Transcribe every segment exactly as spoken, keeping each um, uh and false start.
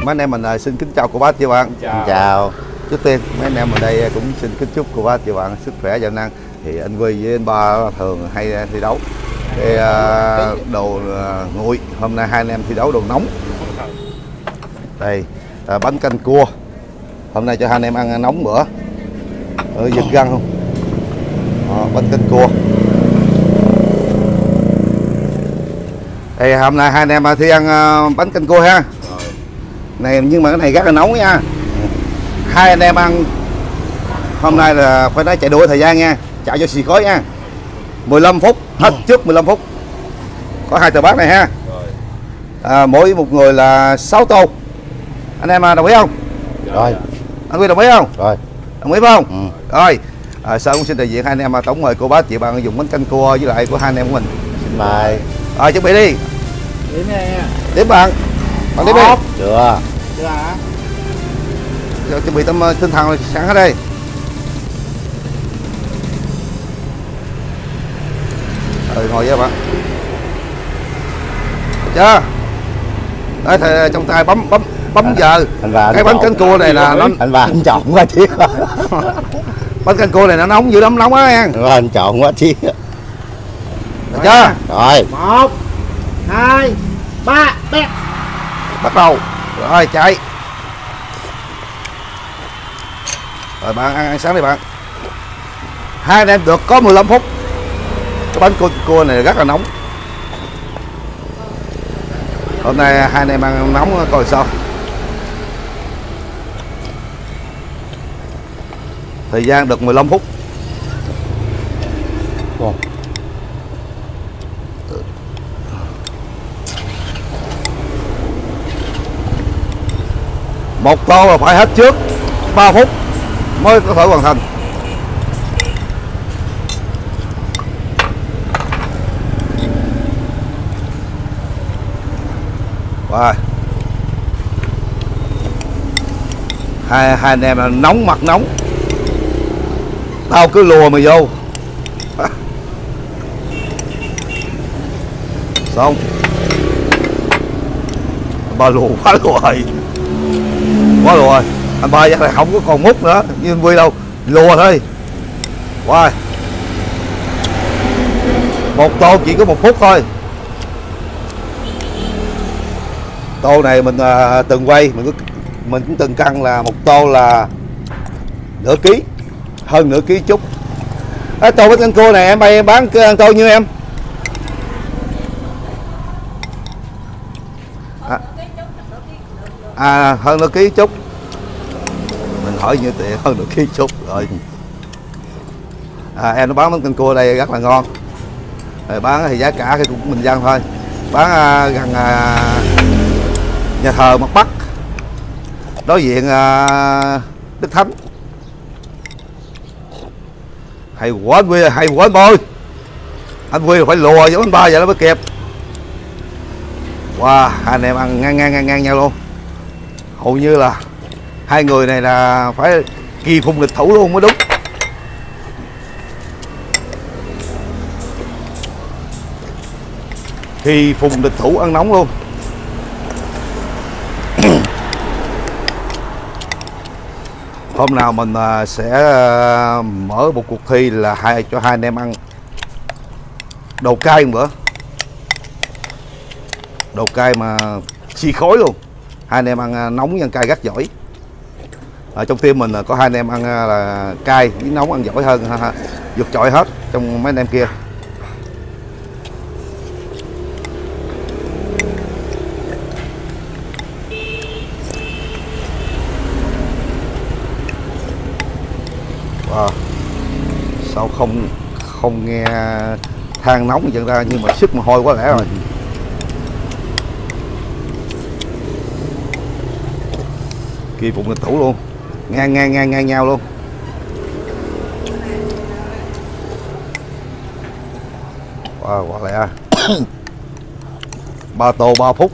mấy anh em mình xin kính chào cô bác chị bạn. Chào. Chào. Trước tiên mấy anh em ở đây cũng xin kính chúc cô bác chị bạn sức khỏe và năng. Thì anh Huy với anh Ba thường hay thi đấu thì uh, đồ uh, nguội. Hôm nay hai anh em thi đấu đồ nóng. Đây uh, bánh canh cua. Hôm nay cho hai anh em ăn nóng bữa. Ở giật găng không? Uh, bánh canh cua. Thì hôm nay hai anh em thi ăn uh, bánh canh cua ha. Này nhưng mà cái này rất là nóng nha. Hai anh em ăn hôm nay là phải nói chạy đua thời gian nha, chạy cho xì khói nha. mười lăm phút hết trước mười lăm phút. Có hai tờ bát này ha. À, mỗi một người là sáu tô. Anh em đồng ý không? Rồi. Anh Huy đồng ý không? Rồi. Đồng ý phải không? Ừ. Rồi. À, sau cũng xin đại diện hai anh em tổng mời cô bác chị bạn dùng bánh canh cua với lại của hai anh em của mình. Xin mời. Rồi chuẩn bị đi. Điểm nha. Điểm bạn. Bạn điểm đi. Chưa. Chưa hả? Rồi, chuẩn bị tâm tinh thần sẵn hết đây. Rồi ngồi với bạn. Chưa. Đấy thì trong tay bấm bấm bấm giờ. Cái bánh canh cua này là nó anh Ba anh chọn quá chứ. Bánh canh cua này nó nóng dữ lắm, nóng á em. Anh chọn quá chứ. Được chưa? Rồi. Một, hai, ba, bét. Bắt đầu. Rồi chạy. Rồi bạn ăn, ăn sáng đi bạn. Hai anh em được có mười lăm phút. Cái bánh cua, cua này rất là nóng. Hôm nay hai anh em ăn nóng coi sao. Thời gian được mười lăm phút. Wow. Một tô là phải hết trước ba phút mới có thể hoàn thành. Wow. Hai, hai anh em là nóng mặt nóng. Tao cứ lùa mày vô. Xong. Ba lùa quá lùa rồi. Quá lùa rồi. Anh Ba chắc là không có còn mút nữa như anh Huy đâu. Lùa thôi. Wow. Một tô chỉ có một phút thôi. Tô này mình uh, từng quay mình, mình cũng từng cân là một tô là nửa ký, hơn nửa ký chút. Cái tô bánh canh cua này em bay em bán ăn tô như em? À, à hơn nửa ký chút. Mình hỏi như tiền hơn nửa ký chút rồi. À, em nó bán bánh canh cua đây rất là ngon. Rồi bán thì giá cả thì cũng bình dân thôi. Bán uh, gần uh, nhà thờ Mặt Bắc, đối diện uh, Đức Thánh. Hay quá anh Huy, hay quá anh Bôi. Anh Huy phải lùa giống anh Ba vậy nó mới kịp. Wow, hai anh em ăn ngang ngang ngang ngang nhau luôn. Hầu như là hai người này là phải kỳ phùng địch thủ luôn mới đúng. Kỳ phùng địch thủ ăn nóng luôn. Hôm nào mình sẽ mở một cuộc thi là hai cho hai anh em ăn đồ cay một bữa. Đồ cay mà xì khói luôn. Hai anh em ăn nóng với ăn cay rất giỏi. Ở trong team mình có hai anh em ăn là cay với nóng ăn giỏi hơn, vượt trội hết trong mấy anh em kia. Wow. Sao không không nghe than nóng dẫn ra nhưng mà sức mồ hôi quá lẽ rồi. Kỳ phụng địch thủ luôn, ngang ngang ngang ngang nhau luôn. Wow, quá lẹ. Ba tô ba phút.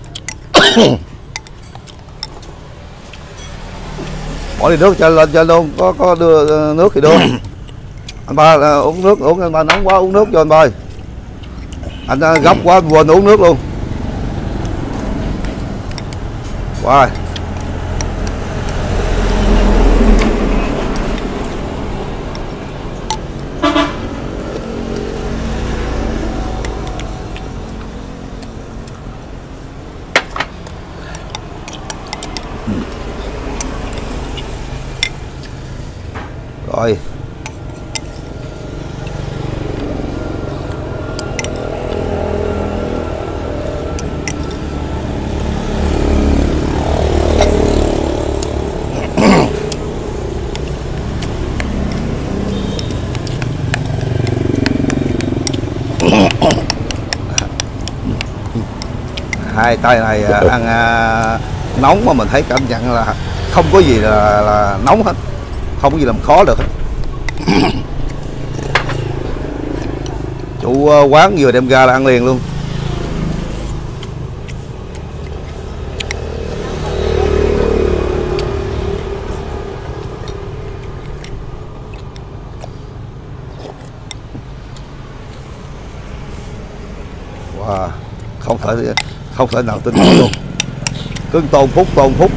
Bỏ đi nước cho lên cho luôn, có có đưa nước thì đưa. Anh Ba uh, uống nước, uống anh Ba nóng quá uống nước cho anh Ba. Anh uh, gấp quá anh quên uống nước luôn. Wow. Rồi. Hai tay này ăn à, nóng mà mình thấy cảm nhận là không có gì là, là nóng hết, không có gì làm khó được hết. Chủ quán vừa đem ra là ăn liền luôn. Wow, không thể không thể nào tin được luôn. Cứ tôn phúc tôn phúc.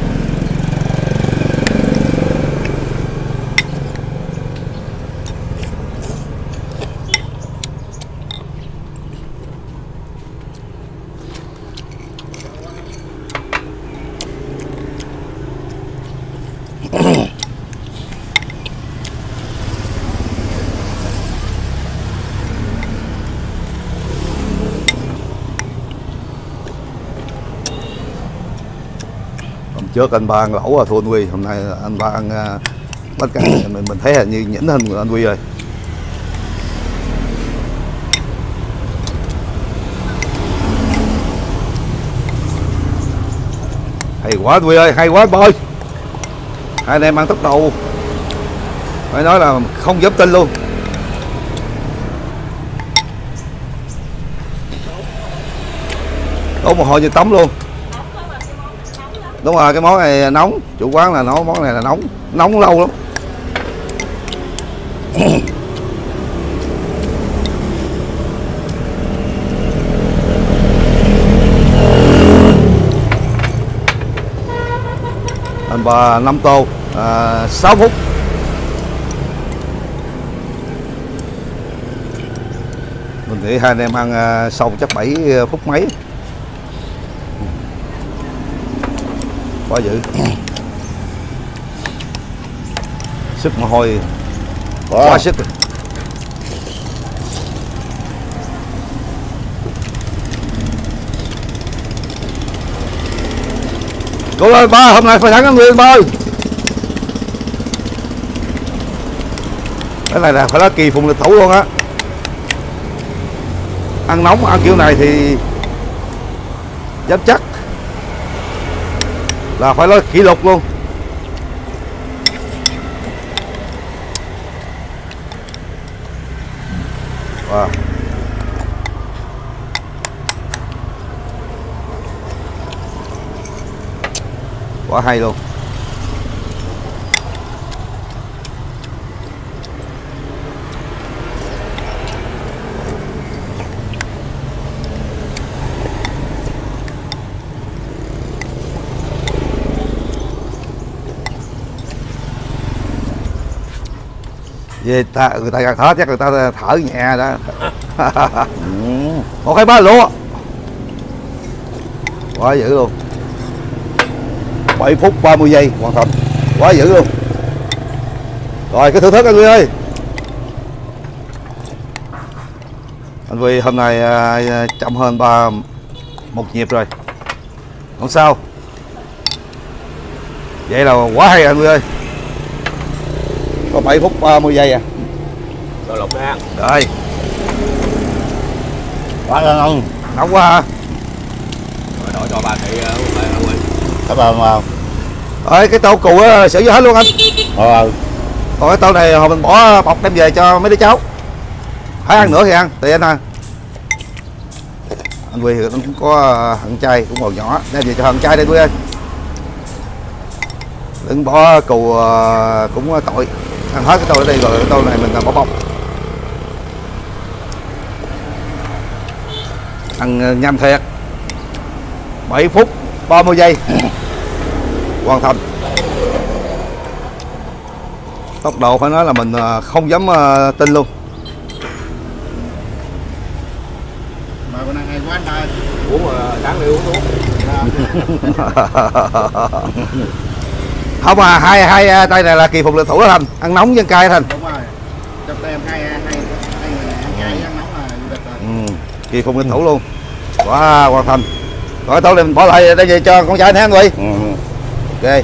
Trước anh ba ăn lẩu à, thua anh Huy. Hôm nay anh ba ăn uh, bánh canh mình mình thấy hình như nhỉnh hơn của anh Huy rồi. Hay quá anh Huy ơi, hay quá anh Bơi. Hai anh em ăn tốc độ phải nói là không dám tin luôn. Đổ mồ hôi như tắm luôn. Đúng rồi, cái món này nóng, chủ quán là nói món này là nóng, nóng lâu lắm. Anh bà năm tô, à, sáu phút. Mình nghĩ hai anh em ăn à, xong chắc bảy phút mấy. Quá dữ. Sức mồ hôi quá, quá sức rồi. Cố lên ba, hôm nay phải thắng anh Nguyên ba ơi. Cái này là phải là kỳ phùng lịch thủ luôn á. Ăn nóng ăn kiểu này thì dám chắc là phải nói kỷ lục luôn. Wow. Quá hay luôn. Về ta, người ta thở chắc người ta thở nhẹ đó. Một hai ba lúa. Quá dữ luôn. bảy phút ba mươi giây hoàn thành. Quá dữ luôn. Rồi cái thưởng thức anh Huy ơi. Anh Huy hôm nay uh, chậm hơn ba một nhịp rồi. Không sao. Vậy là quá hay anh Huy ơi. Có bảy phút ba mươi giây à. Rồi lục ra. Rồi. Quá ngon. Nóng quá hả? Rồi đổi cho ba thị anh Huy. Cảm ơn không? Rồi cái tô cù á xử vô hết luôn anh. Ờ. Còn cái tô này hồi mình bỏ bọc đem về cho mấy đứa cháu. Phải ăn nữa thì ăn, tùy anh ha. Anh Huy thì cũng có thằng trai cũng còn nhỏ, đem về cho thằng trai đây Huy ơi. Đừng bỏ cù cũng tội. Ăn hết cái tô ở đây rồi cái tô này mình bỏ bọc. Ăn nhanh thiệt. bảy phút ba mươi giây hoàn thành. Tốc độ phải nói là mình không dám tin luôn. Mà con ăn hay quá anh ơi. Uống mà đáng liêu uống thuốc. Không mà hai hai tay này là kỳ phục lịch thủ đó Thành, ăn nóng dân cay Thành. đem hai hai hai hai ăn nóng là du lịch rồi. Ừ. Kỳ phùng kinh thủ luôn. Quá hoàn thành. Rồi tôi mình bỏ lại đây về cho con trai nè anh Huy. Ừ. Ok.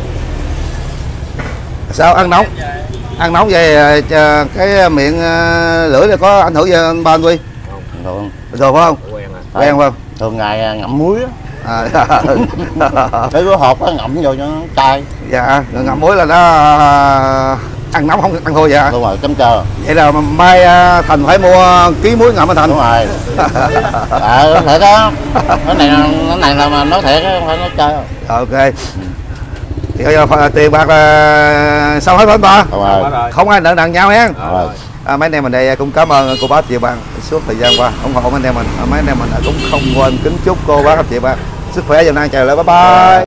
Sao ăn nóng? Ăn nóng vậy uh, cái miệng uh, lưỡi này có ảnh hưởng gì anh ba anh Huy? Thường, Rồi phải không? Quen à. Quen không? thường ngày ngậm muối á. À, Cái cái hộp á ngậm vô cho nó cay. dạ, ngậm muối là nó uh, ăn nóng không ăn thôi dạ. Đúng rồi, chấm chờ. Vậy là mai uh, Thành phải mua ký muối ngậm anh Thành. Đúng rồi. À, thiệt á. Cái này cái này là mà nói thiệt á, không phải nói chơi. Ok. Thì bây giờ phải- tiền bạc là sao hết anh ba? Đúng Quá rồi. rồi. Không ai nợ nần nhau nha. Ờ, Rồi. rồi. À, mấy anh em mình đây cũng cảm ơn cô bác chị bạn suốt thời gian qua ủng hộ mấy anh em mình. À, mấy anh em mình cũng không quên kính chúc cô bác chị bạn sức khỏe dần đang chờ lại. Bye bye.